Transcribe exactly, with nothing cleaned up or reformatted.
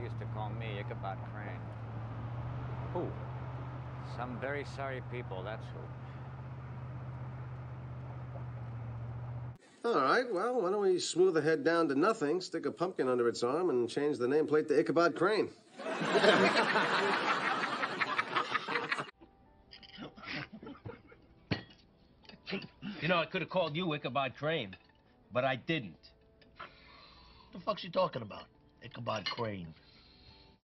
used to call me Ichabod Crane. Who? Some very sorry people, that's who. All right, well, why don't we smooth the head down to nothing, stick a pumpkin under its arm, and change the nameplate to Ichabod Crane. You know, I could have called you Ichabod Crane, but I didn't. What the fuck's he talking about? Ichabod Crane.